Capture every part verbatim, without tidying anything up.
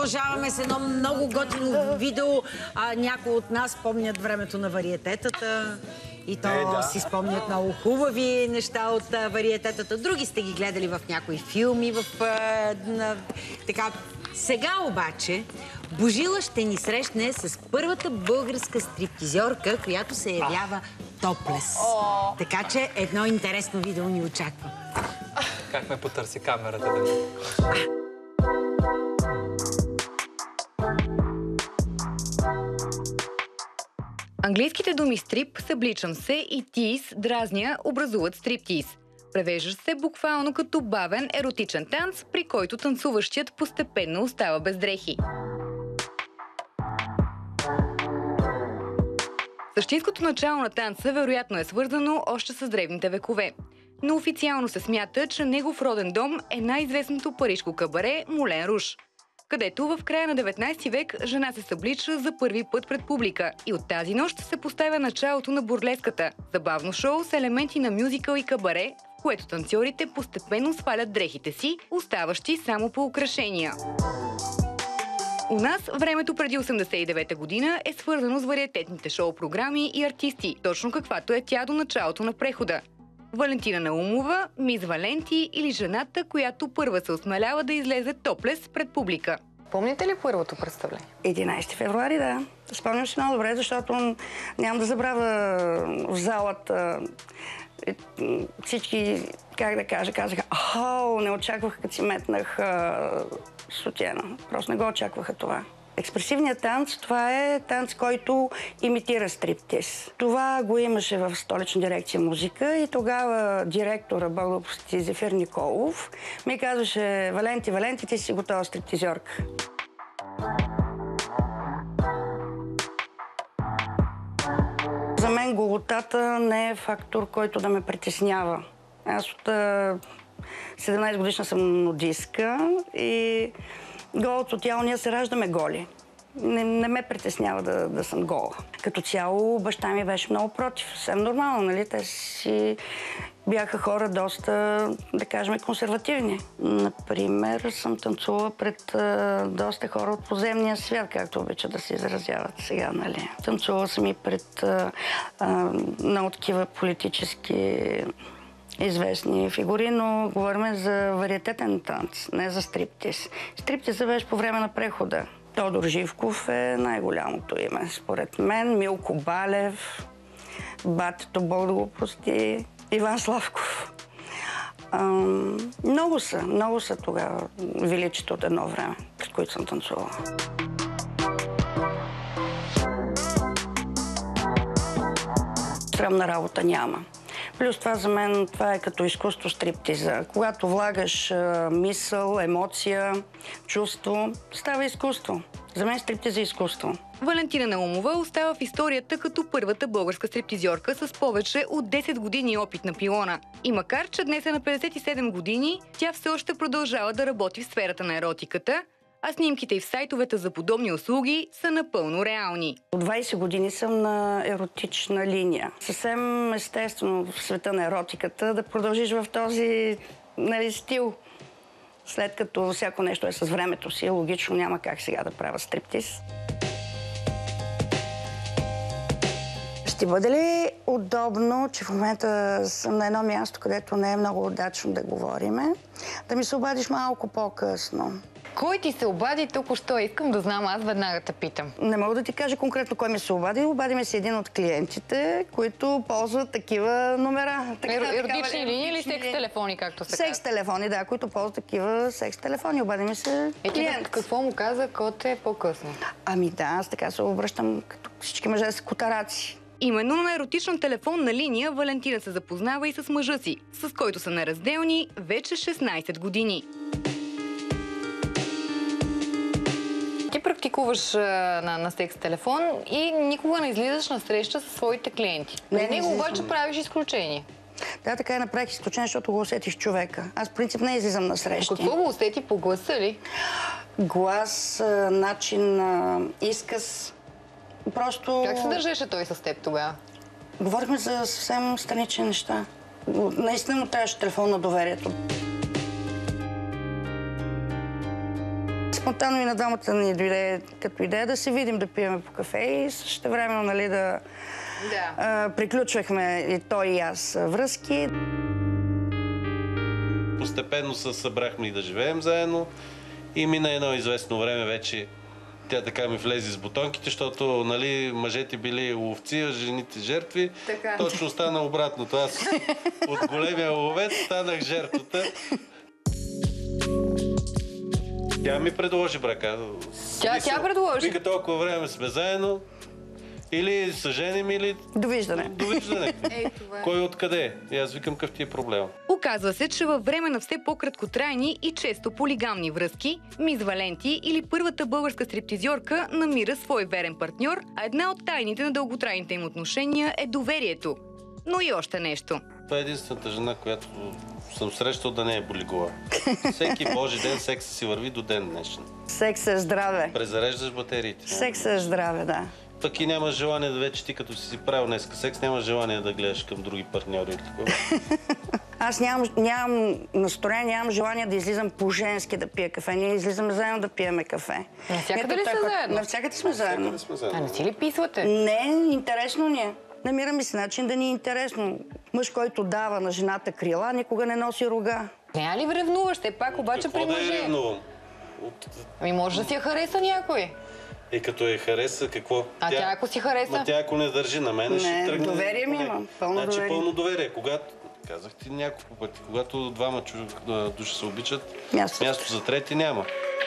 продължаваме с едно много готино видео. А, някои от нас помнят времето на вариететата. И то е, да. си спомнят много хубави неща от а, вариететата. Други сте ги гледали в някои филми. В, а, на, така. Сега обаче Божила ще ни срещне с първата българска стриптизьорка, която се явява топлес. Така че едно интересно видео ни очаква. Как ме потърси камерата да ми... Английските думи стрип, събличам се и тиз, дразня, образуват стриптиз. Превежда се буквално като бавен еротичен танц, при който танцуващият постепенно остава без дрехи. Същинското начало на танца вероятно е свързано още с древните векове. Но официално се смята, че негов роден дом е най-известното парижко кабаре Мулен Руж, където в края на деветнайсети век жена се съблича за първи път пред публика и от тази нощ се поставя началото на бурлеската – забавно шоу с елементи на мюзикъл и кабаре, в което танцорите постепенно свалят дрехите си, оставащи само по украшения. У нас времето преди осемдесет и девета година е свързано с вариететните шоу-програми и артисти, точно каквато е тя до началото на прехода. Валентина Наумова, Мис Валенти или жената, която първа се осмелява да излезе топлес пред публика. Помните ли първото представление? единайсети февруари, да. Спомням си много добре, защото нямам да забравя в залата. Всички, как да кажа, казаха: "Ао, не очаквах, като си метнах сутиена." Просто не го очакваха това. Експресивният танц, това е танц, който имитира стриптиз. Това го имаше в Столична дирекция музика и тогава директора, български Зефир Николов, ми казваше: "Валенти, Валенти, ти си готова стриптизьорка." За мен голотата не е фактор, който да ме притеснява. Аз от седемнайсет годишна съм нудистка и голото тяло, ние се раждаме голи. Не, не ме притеснява да, да съм гола. Като цяло баща ми беше много против. Съвсем нормално, нали? Те си бяха хора доста, да кажем, консервативни. Например, съм танцувала пред а, доста хора от поземния свят, както обичат да се изразяват сега, нали? Танцувала съм и пред а, а, много такива политически известни фигури, но говорим за вариететен танц, не за стриптиз. Стриптизът беше по време на прехода. Тодор Живков е най-голямото име, според мен. Милко Балев, батето, Бог да го прости, Иван Славков. Ам, много са, много са тогава величите от едно време, пред които съм танцувала. Срамна работа няма. Плюс това за мен, това е като изкуство стриптиза. Когато влагаш а, мисъл, емоция, чувство, става изкуство. За мен стриптиза е изкуство. Валентина Наумова остава в историята като първата българска стриптизьорка с повече от десет години опит на пилона. И макар че днес е на петдесет и седем години, тя все още продължава да работи в сферата на еротиката, а снимките и в сайтовете за подобни услуги са напълно реални. От двайсет години съм на еротична линия. Съвсем естествено в света на еротиката да продължиш в този, нали, стил. След като всяко нещо е с времето си, логично няма как сега да правя стриптиз. Ще бъде ли удобно, че в момента съм на едно място, където не е много удачно да говориме, да ми се обадиш малко по-късно? Кой ти се обади току-що? Искам да знам, аз веднага те питам. Не мога да ти кажа конкретно кой ми се обади. Обади ми се един от клиентите, които ползват такива номера. Така, Ер, еротични такава, линии или секс-телефони, както се казва? Секс-телефони, да, които ползват такива секс-телефони. Обади ми се клиент. Е, какво му каза, кот е по-късно? Ами да, аз така се обръщам като всички мъже с котараци. Именно на еротична телефонна линия Валентина се запознава и с мъжа си, с който са неразделни вече шестнайсет години. Ти практикуваш а, на, на секс-телефон и никога не излизаш на среща със своите клиенти. Не, не, не обаче правиш изключение. Да, така и направих изключение, защото го усетих човека. Аз в принцип не излизам на срещи. Какво го усети по гласа ли? Глас, начин, изказ. Просто... Как се държеше той с теб тогава? Говорихме за съвсем странични неща. Наистина му трябваше телефон на доверието. спонтанно и на двамата ни дойде като идея да се видим, да пием по кафе и същевременно, нали, да, Да. а, приключвахме и той и аз връзки. Постепенно се събрахме и да живеем заедно и мина едно известно време вече тя така ми влезе с бутонките, защото, нали, мъжете били ловци, а жените жертви. Така. Точно стана обратното. Аз от големия ловец станах жертвата. Тя ми предложи брака. Тя, тя предложи. Вика, толкова време сме заедно. Или се женим, или Довиждане. довиждане. Ей, това е. Кой откъде? И аз викам, какъв ти е проблема. Оказва се, че във време на все по-краткотрайни и често полигамни връзки, мис Валенти или първата българска стриптизьорка намира свой верен партньор, а една от тайните на дълготрайните им отношения е доверието. Но и още нещо. Това е единствената жена, която съм срещал да не е болигова. Всеки божи ден секса си върви до ден днешен. Секс е здраве. Презареждаш батериите. Секс е здраве, да. Пък и няма желание да вече ти, като си си правил днеска секс, няма желание да гледаш към други партньори или такова. Аз нямам, нямам настроение, нямам желание да излизам по-женски да пия кафе. Ние излизаме заедно да пиеме кафе. Навсякъде Ето ли сте така, заедно? Навсякъде сме заедно. Къде сме А заедно? не си ли писвате? Не, интересно ни е. Намираме си начин да ни е интересно. Мъж, който дава на жената крила, никога не носи рога. Не ли вревнуваш? Те пак обаче при Какво да я мъже. ревнувам? От... Ами може да си я хареса някой. И като я хареса, какво? А тя ако си хареса? Ма тя ако не държи на мен, Не, ще тръгне. доверие ми поне. има, пълно Значи доверие. пълно доверие. Когато, казах ти няколко пъти, когато двама чу- души се обичат, Място. място за трети няма.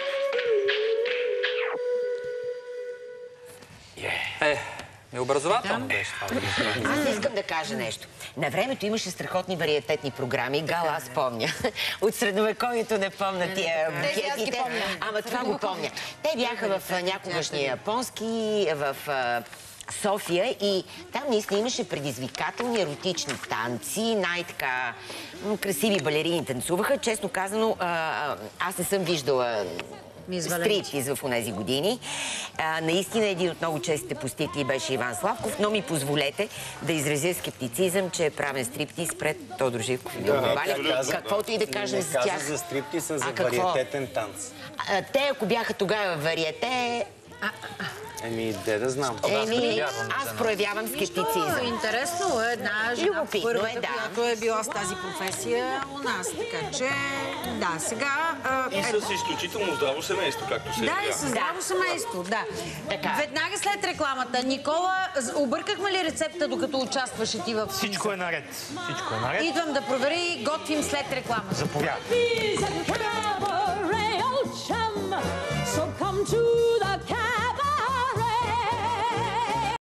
Е, необразователно беше това. Аз искам да кажа нещо. На времето имаше страхотни вариететни програми. Гала, аз помня. От средновековието не помня тия букетите. Ама това го помня. Те бяха в някогашния японски, в а, София и там наистина имаше предизвикателни еротични танци, най-така м, красиви балерини танцуваха. Честно казано, а, а, аз не съм виждала Мис Валенти. стриптиз в тези години. А, наистина един от много честите посетители беше Иван Славков, но ми позволете да изразя скептицизъм, че е правен стриптиз пред Тодор Живков и Дълго Балев. Каквото и да кажем за Не тях. каза за стриптиз, а за А какво? вариететен танц. А, те, ако бяха тогава вариете, Еми, де да знам. еми, аз проявявам Нищо скептицизъм. интересно е една жена Любопитно първата, е, да. която е била с тази професия у нас. Така че, да, сега... а, И е, с изключително здраво семейство, както се Да, и видя. с здраво семейство, да. Така. Веднага след рекламата, Никола, з- объркахме ли рецепта, докато участваше ти в... Всичко е наред. Всичко е наред. Идвам да проверя и готвим след рекламата. Заповядай. He's a cabaret old chum, so come to